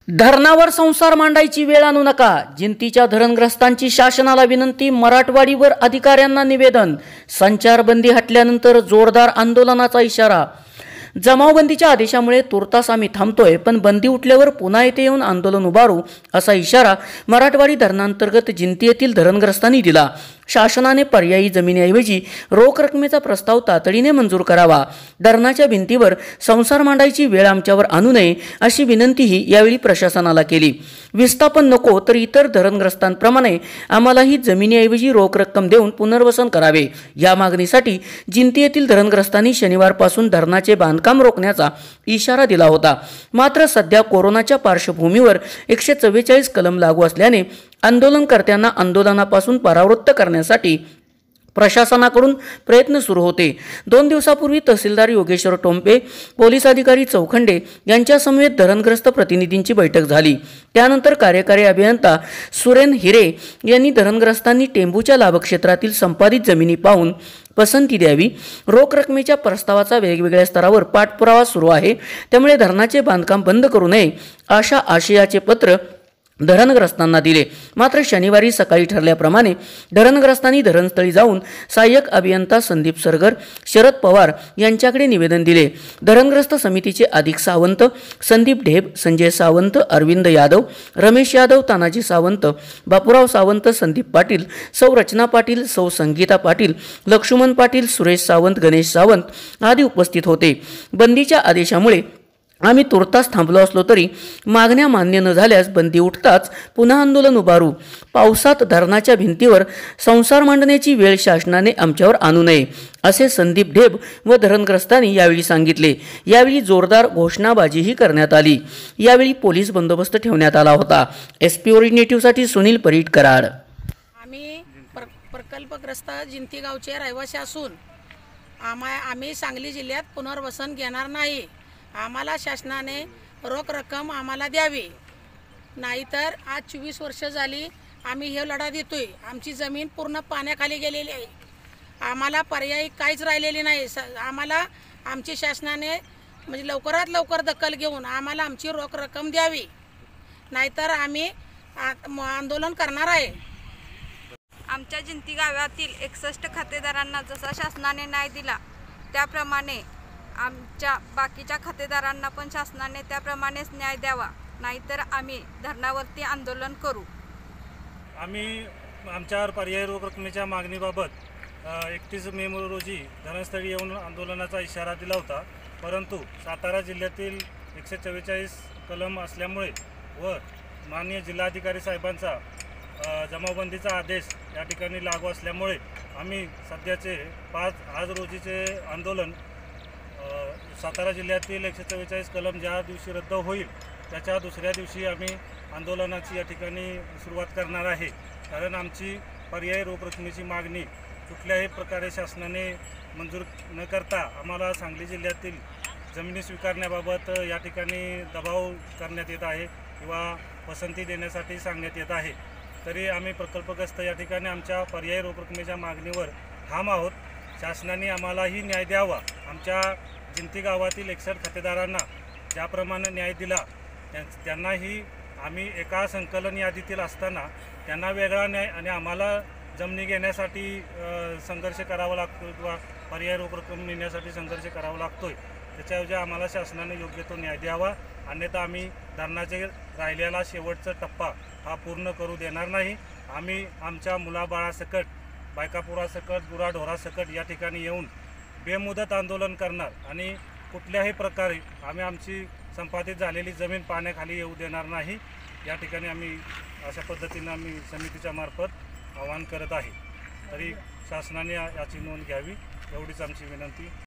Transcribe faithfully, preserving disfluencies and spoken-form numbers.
धरणावर संसार मांडायची वेळ आणू नका. जिंतीच्या धरणग्रस्तांची शासनाला विनंती. मराठवाडीवर अधिकाऱ्यांना निवेदन. संचारबंदी हटल्यानंतर जोरदार आंदोलनाचा इशारा. जमावबंदीच्या आदेशामुळे तुर्तास आम्ही थांबतोय, पण बंदी उठल्यावर पुन्हा येथे येऊन आंदोलन उभारू, असा इशारा मराठवाडी धरणांतर्गत जिंती येथील धरणग्रस्तांनी दिला. शासनाने पर्यायी जमिनीऐवजी रोख रकमेचा प्रस्ताव तातडीने मंजूर करावा. धरणाच्या भिंतीवर संसार मांडायची वेळ आमच्यावर आणू नये, अशी विनंतीही यावेळी प्रशासनाला केली. विस्थापन नको, तर इतर धरणग्रस्तांप्रमाणे आम्हालाही जमिनीऐवजी रोख रक्कम देऊन पुनर्वसन करावे, या मागणीसाठी जिंती येथील धरणग्रस्तांनी शनिवारपासून धरणाचे बांधकाम रोखण्याचा इशारा दिला होता. मात्र सध्या कोरोनाच्या पार्श्वभूमीवर एकशे चव्वेचाळीस कलम लागू असल्याने आंदोलनकर्त्यांना आंदोलनापासून परावृत्त करण्यासाठी प्रशासनाकडून प्रयत्न सुरू होते. दोन दिवसापूर्वी तहसीलदार योगेश्वर टोंपे, पोलीस अधिकारी चौखंडे यांच्यासमवेत धरणग्रस्त प्रतिनिधींची बैठक झाली. त्यानंतर कार्यकारी अभियंता सुरेन हिरे यांनी धरणग्रस्तांनी टेंबूच्या लाभक्षेत्रातील संपादित जमिनी पाहून पसंती द्यावी. रोख रकमेच्या प्रस्तावाचा वेगवेगळ्या स्तरावर पाठपुरावा सुरू आहे, त्यामुळे धरणाचे बांधकाम बंद करू नये, अशा आशयाचे पत्र धरणग्रस्तांना दिले. मात्र शनिवारी सकाळी ठरल्याप्रमाणे धरणग्रस्तांनी धरणस्थळी जाऊन सहाय्यक अभियंता संदीप सरगर, शरद पवार यांच्याकडे निवेदन दिले. धरणग्रस्त समितीचे अधिक सावंत, संदीप ढेब, संजय सावंत, अरविंद यादव, रमेश यादव, तानाजी सावंत, बापूराव सावंत, संदीप पाटील, सौ रचना पाटील, सौ संगीता पाटील, लक्ष्मण पाटील, सुरेश सावंत, गणेश सावंत आदी उपस्थित होते. बंदीच्या आदेशामुळे आम्ही तुर्तास थांबलो असलो तरी मागण्या मान्य न झाल्यास बंदी उठताच पुन्हा आंदोलन उभारू. पावसात धरणाच्या भिंतीवर संसार मांडण्याची वेळ शासनाने आमच्यावर आणू नये, असे संदीप ढेब व धरणग्रस्तांनी यावेळी सांगितले. यावेळी जोरदार घोषणाबाजीही करण्यात आली. यावेळी पोलीस बंदोबस्त ठेवण्यात आला होता. एस पी ओरिजिनेटिव्हसाठी सुनील परीट, कराड. आम्ही प्र प्रकल्पग्रस्त जिंती गावचे रहिवासी असून आम्हा आम्ही सांगली जिल्ह्यात पुनर्वसन घेणार नाही. आम्हाला शासनाने रोख रक्कम आम्हाला द्यावी, नाहीतर आज चोवीस वर्ष झाली आम्ही हे लढा देतोय. आमची जमीन पूर्ण पाण्याखाली गेलेली आहे. आम्हाला पर्यायी काहीच राहिलेली नाही. स आम्हाला आमची शासनाने म्हणजे लवकरात लवकर दखल घेऊन आम्हाला आमची रोख रक्कम द्यावी, नाहीतर आम्ही आंदोलन करणार आहे. आमच्या जिंती गावातील एकसष्ट खातेदारांना जसा शासनाने न्याय दिला, त्याप्रमाणे आमच्या बाकीच्या खातेदारांना पण शासनाने त्याप्रमाणेच न्याय द्यावा, नाहीतर आम्ही धरणावरती आंदोलन करू. आम्ही आमच्यावर पर्यायी रोख रकमेच्या मागणीबाबत एकतीस मे रोजी धरणस्थळी येऊन आंदोलनाचा इशारा दिला होता, परंतु सातारा जिल्ह्यातील एकशे चव्वेचाळीस कलम असल्यामुळे व माननीय जिल्हाधिकारी साहेबांचा जमावबंदीचा आदेश या ठिकाणी लागू असल्यामुळे आम्ही सध्याचे पाच आज रोजीचे आंदोलन सातारा जिल्ह्यातील एकशे चव्वेचाळीस कलम ज्या दिवशी रद्द होईल त्याच्या दुसऱ्या दिवशी आम्ही आंदोलनाची या ठिकाणी सुरुवात करणार आहे. कारण आमची पर्यायी रोख रकमेची मागणी कुठल्याही प्रकारे शासनाने मंजूर न करता आम्हाला सांगली जिल्ह्यातील जमिनी स्वीकारण्याबाबत या ठिकाणी दबाव करण्यात येत आहे किंवा पसंती देण्यासाठी सांगण्यात येत आहे. तरी आम्ही प्रकल्पग्रस्त या ठिकाणी आमच्या पर्यायी रोख रकमेच्या मागणीवर ठाम आहोत. शासनाने आम्हालाही न्याय द्यावा. आमच्या जिंती गावातील एकसष्ट खातेदारांना ज्याप्रमाणे न्याय दिला त्यांनाही आम्ही एका संकलन यादीतील असताना त्यांना वेगळा न्याय आणि आम्हाला जमिनी घेण्यासाठी संघर्ष करावा लागतो किंवा पर्यायी रोख रक्कम मिळण्यासाठी संघर्ष करावा लागतो आहे. त्याच्याऐवजी आम्हाला शासनाने योग्य तो न्याय द्यावा, अन्यथा आम्ही धरणाचे राहिलेला शेवटचा टप्पा हा पूर्ण करू देणार नाही. आम्ही आमच्या मुलाबाळासकट, बायकापुरासकट, गुराढोरासकट या ठिकाणी येऊन बेमुदत आंदोलन करणार आणि कुठल्याही प्रकारे आम्ही आमची संपादित झालेली जमीन पाण्याखाली येऊ देणार नाही. या ठिकाणी आम्ही अशा पद्धतीनं आम्ही समितीच्या मार्फत आवाहन करत आहे. तरी शासनाने याची नोंद घ्यावी, एवढीच आमची विनंती.